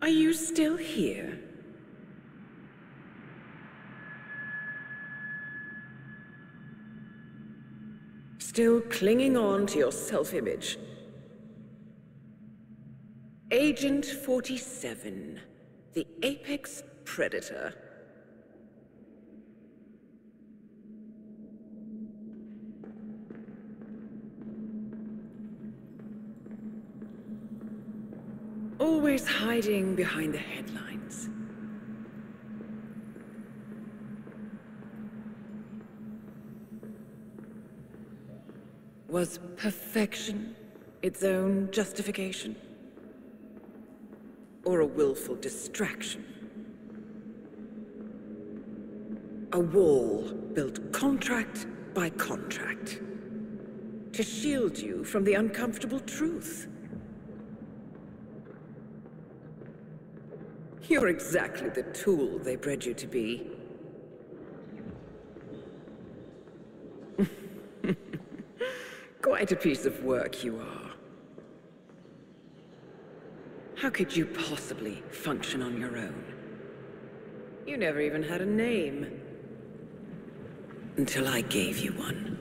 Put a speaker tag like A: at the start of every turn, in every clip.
A: Are you still here? Still clinging on to your self-image? Agent 47, the apex predator. Always hiding behind the headlines. Was perfection its own justification? Or a willful distraction? A wall built contract by contract to shield you from the uncomfortable truth. You're exactly the tool they bred you to be. Quite a piece of work you are. How could you possibly function on your own? You never even had a name. Until I gave you one.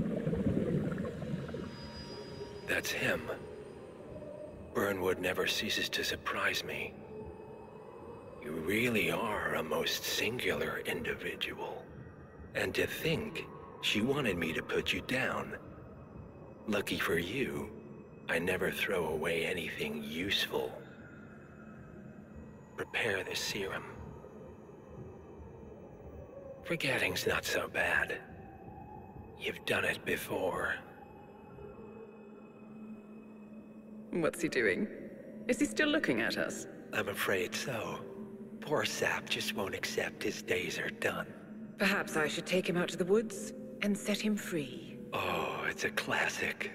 B: That's him. Burnwood never ceases to surprise me. You really are a most singular individual. And to think she wanted me to put you down. Lucky for you, I never throw away anything useful. Prepare the serum. Forgetting's not so bad. You've done it before.
A: What's he doing? Is he still looking at us?
B: I'm afraid so. Poor Sap just won't accept his days are done.
A: Perhaps I should take him out to the woods and set him free.
B: Oh, it's a classic.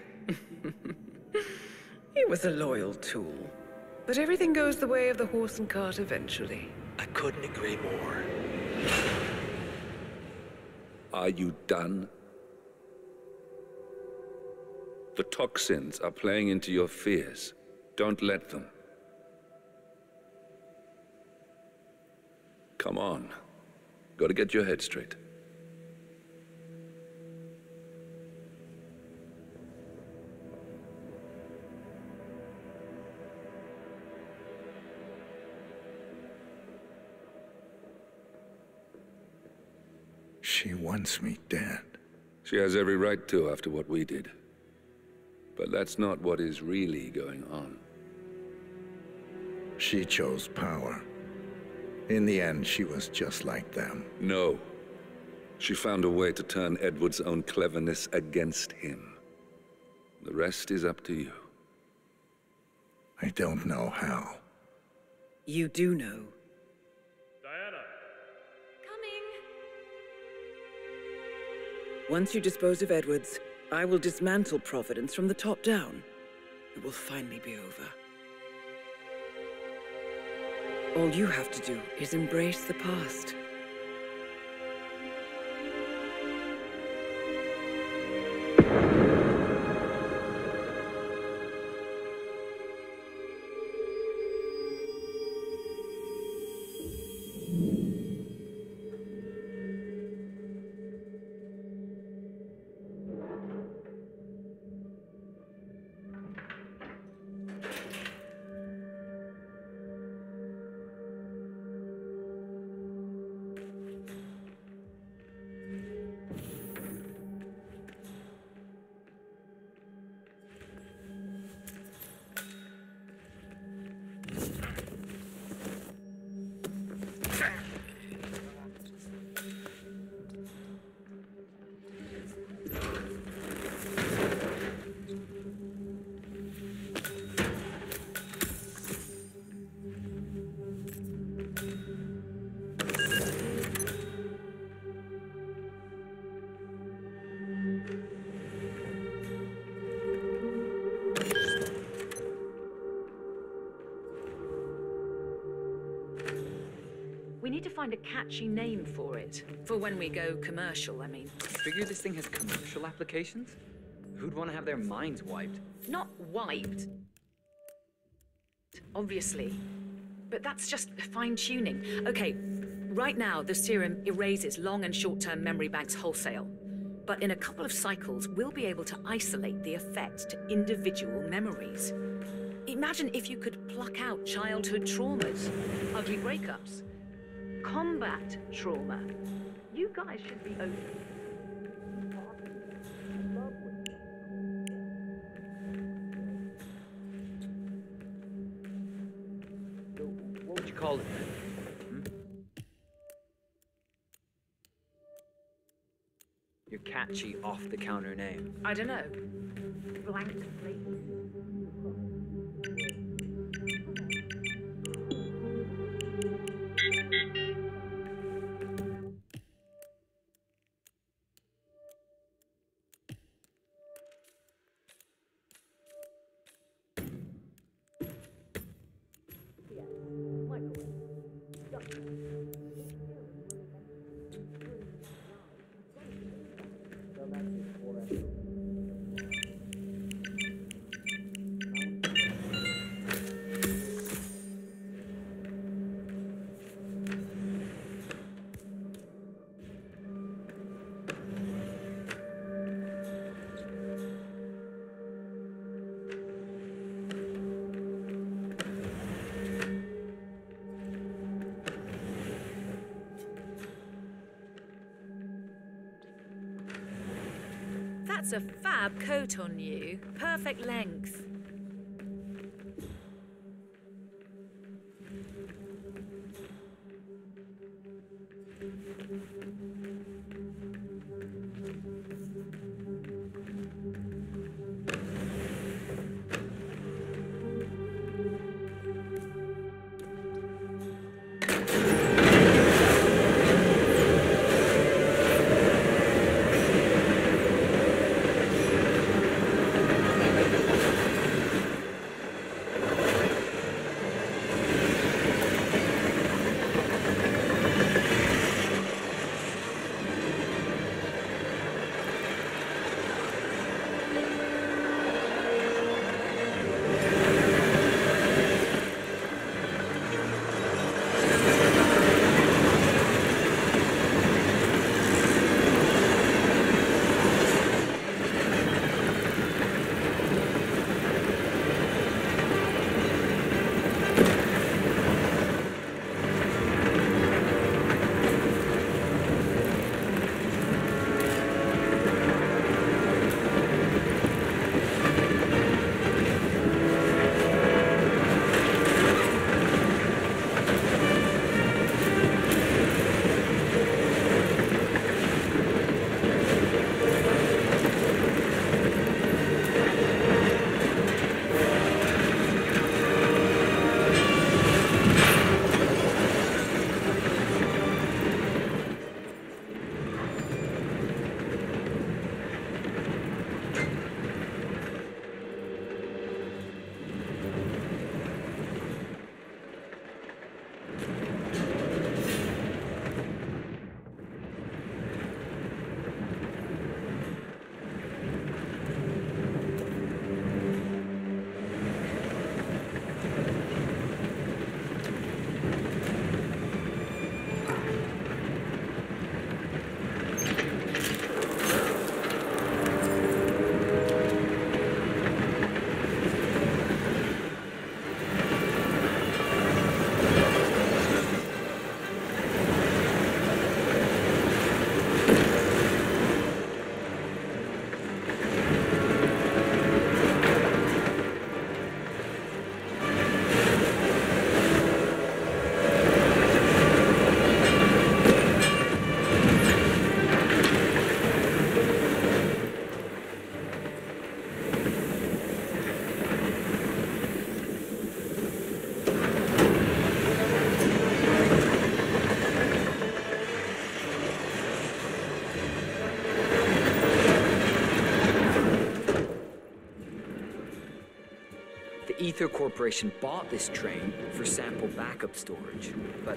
A: He was a loyal tool. But everything goes the way of the horse and cart eventually.
B: I couldn't agree more.
C: Are you done? The toxins are playing into your fears. Don't let them. Come on. Gotta get your head straight.
D: She wants me dead.
C: She has every right to after what we did. But that's not what is really going on.
D: She chose power. In the end, she was just like them.
C: No. She found a way to turn Edward's own cleverness against him. The rest is up to you.
D: I don't know how.
A: You do know.
E: Diana!
F: Coming!
A: Once you dispose of Edwards, I will dismantle Providence from the top down. It will finally be over. All you have to do is embrace the past.
F: We need to find a catchy name for it. For when we go commercial, I mean.
G: Figure this thing has commercial applications? Who'd want to have their minds wiped?
F: Not wiped. Obviously. But that's just fine-tuning. Okay, right now the serum erases long and short-term memory banks wholesale. But in a couple of cycles, we'll be able to isolate the effects to individual memories. Imagine if you could pluck out childhood traumas, ugly breakups, combat trauma. You guys should be open.
G: What would you call it then? Your catchy, off-the-counter name.
F: I don't know. Blank slate. That's a fab coat on you. Perfect length.
G: The Ether Corporation bought this train for sample backup storage, but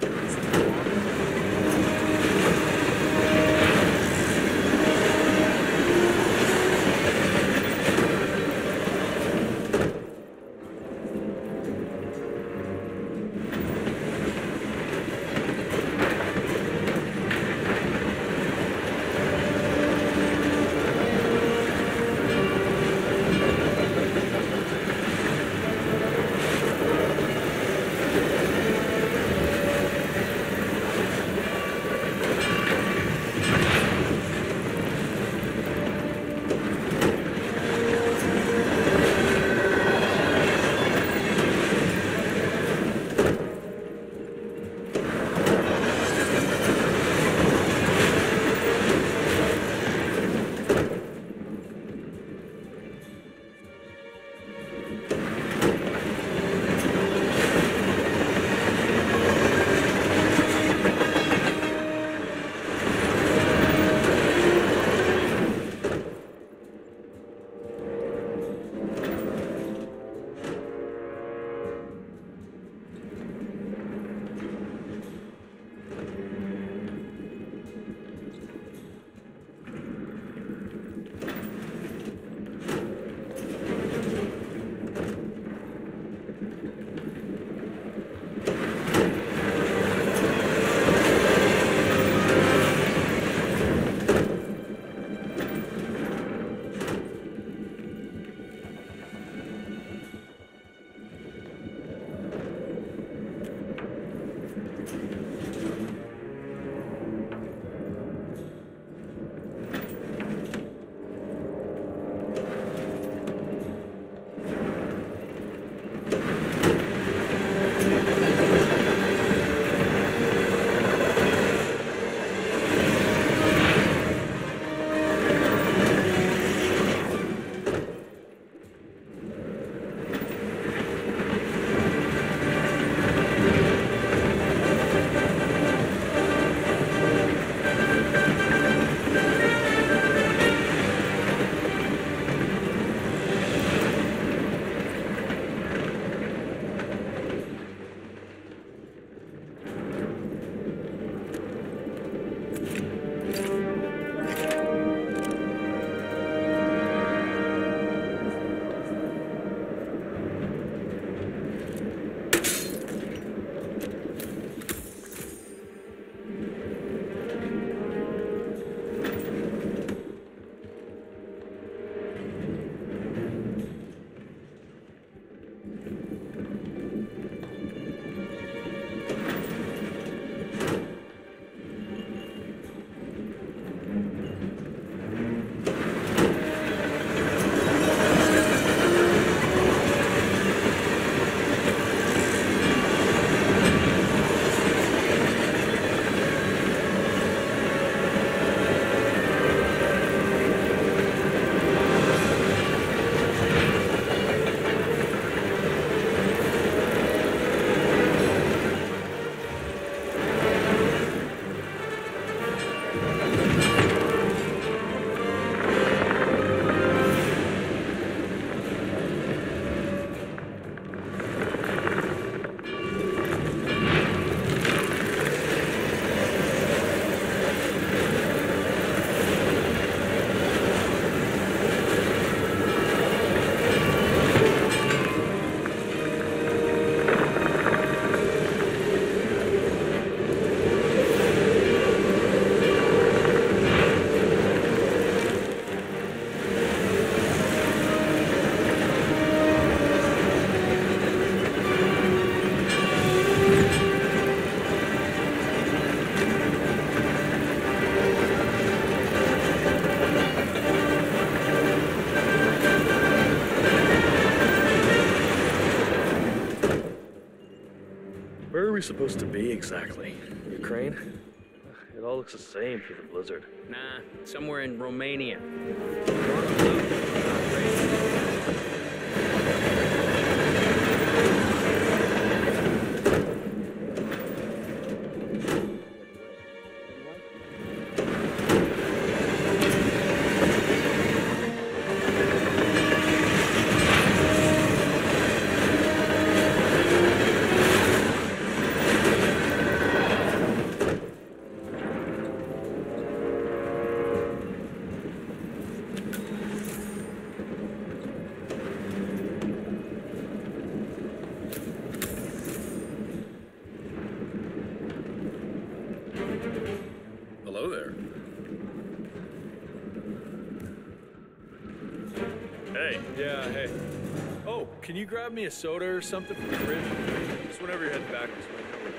E: we supposed to be exactly? Ukraine? It all looks the same through the blizzard.
G: Nah, somewhere in Romania.
E: Hello there. Hey. Yeah, hey. Oh, can you grab me a soda or something from the fridge? Just whenever you're heading back this way.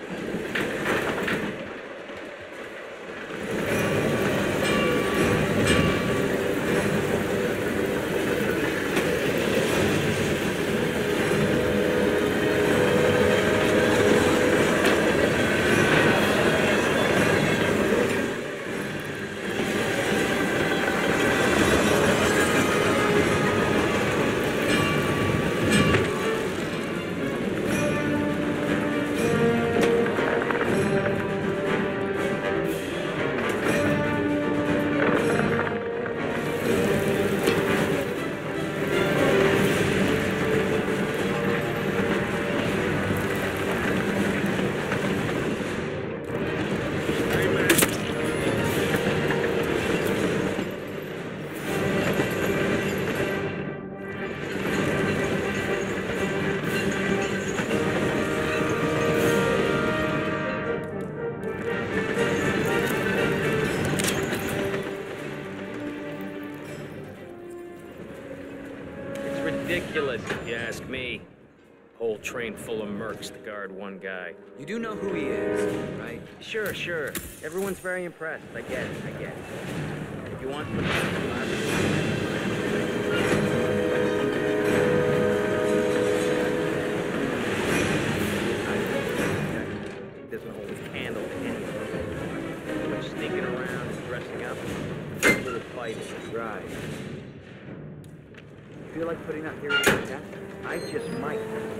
G: Ridiculous, if you ask me. Whole train full of mercs to guard one guy. You do know who he is, right? Sure, sure. Everyone's very impressed. I get it, I get it. If you want... doesn't hold a candle to anything. Too much sneaking around and dressing up. A little fight is a drive. Feel like putting up here with that? I just might.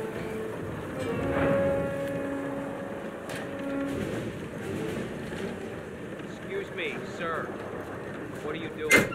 G: Excuse me, sir. What are you doing?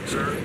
E: Sir?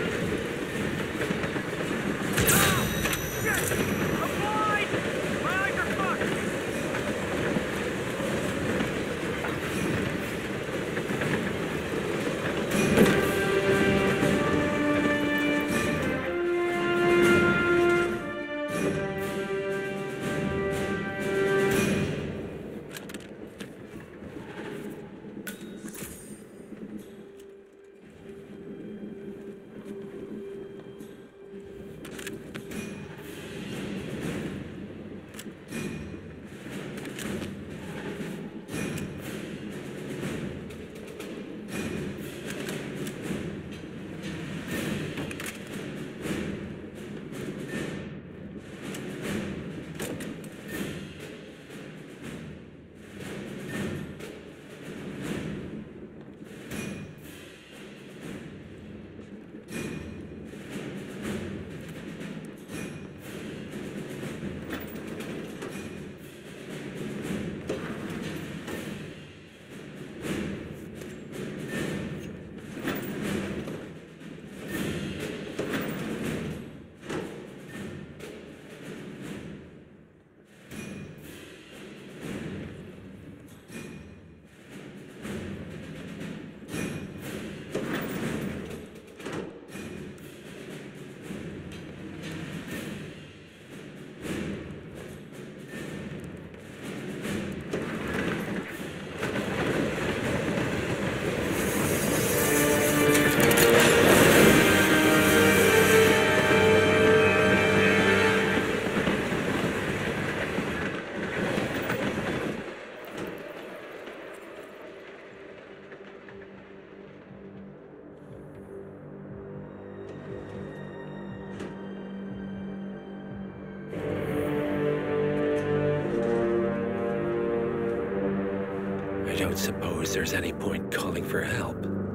B: I don't suppose there's any point calling for help.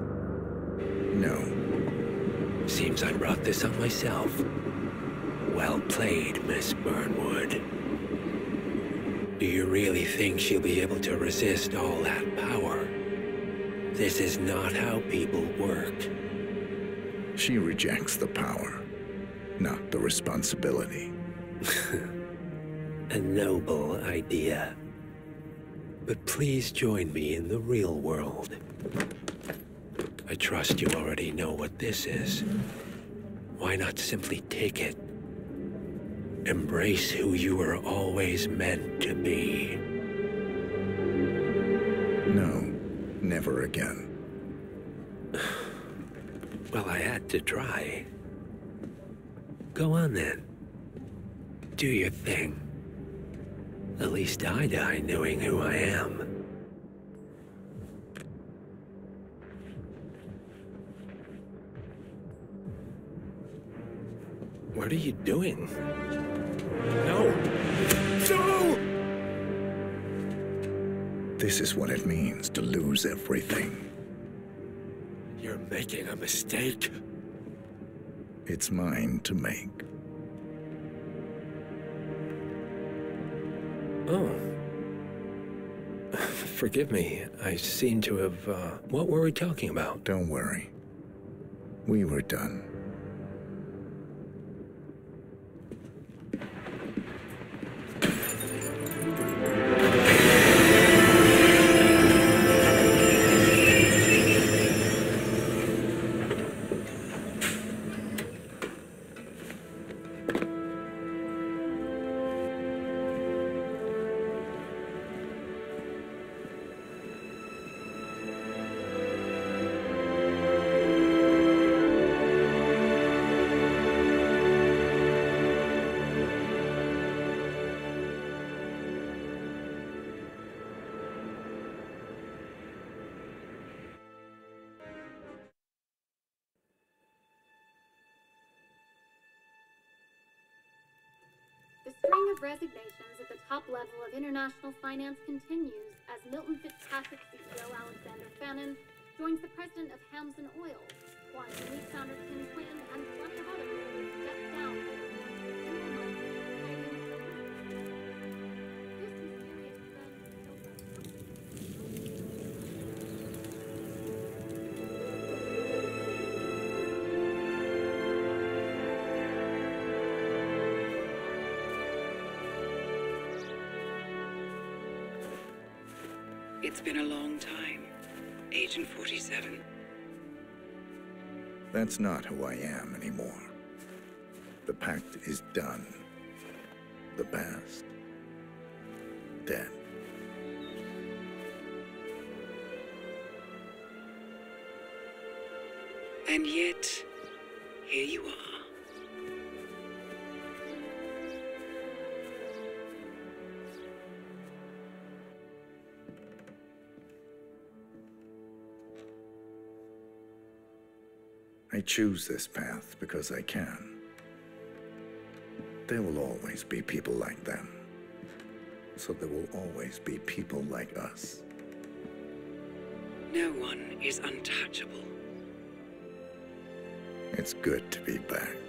D: No.
B: Seems I brought this on myself. Well played, Miss Burnwood. Do you really think she'll be able to resist all that power? This is not how people work.
D: She rejects the power, not the responsibility.
B: A noble idea. But please join me in the real world. I trust you already know what this is. Why not simply take it? Embrace who you were always meant to be.
D: No, never again.
B: Well, I had to try. Go on then. Do your thing. At least I die knowing who I am. What are you doing? No! No!
D: This is what it means to lose everything.
B: You're making a mistake.
D: It's mine to make.
B: Oh. Forgive me. I seem to have, what were we talking about?
D: Don't worry. We were done.
H: The string of resignations at the top level of international finance continues as Milton Fitzpatrick CEO Alexander Fannin joins the president of Hamson Oil, Quantum Leap founder Tim Quinn, and plenty of others step down.
A: It's been a long time, Agent 47.
D: That's not who I am anymore. The pact is done. The past, dead.
A: And yet, here you are.
D: I choose this path because I can. There will always be people like them. So there will always be people like us.
A: No one is untouchable.
D: It's good to be back.